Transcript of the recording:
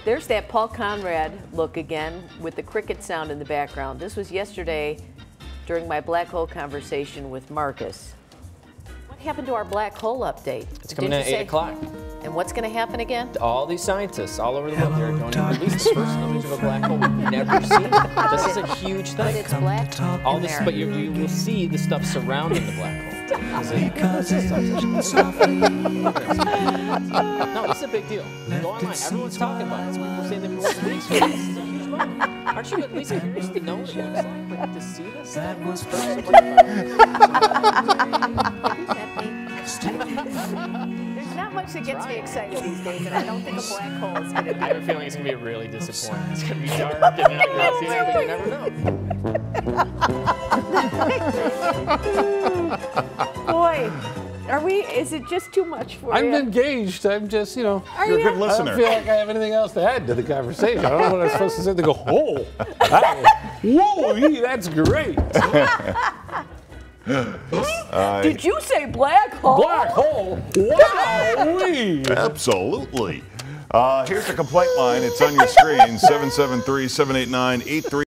There's that Paul Konrad look again with the cricket sound in the background. This was yesterday during my black hole conversation with Marcus. What happened to our black hole update? It's coming in at 8 o'clock. And what's going to happen again? All these scientists all over the world are going to release the first image of a black hole we've never seen. This is a huge thing. But it's black All this, but you will see the stuff surrounding the black hole. No, this is a big deal. Go online. Everyone's talking about it. People saying they want to release it. This is a huge moment. Aren't you at least curious to know what it looks like to see this? That was first. There's not much that gets me excited these days, and I don't think a black hole is going to be. I have a feeling it's going to be really disappointing. It's going to be dark and interesting, but you never know. Boy, is it just too much for you? I'm engaged. I'm just, you know. You're a good listener. I don't feel like I have anything else to add to the conversation. I don't know what I'm supposed to say. They go, oh, whoa, that's great. Did you say black hole? Black hole? Wow-wee. Absolutely. Here's the complaint line. It's on your screen, 773-789-83.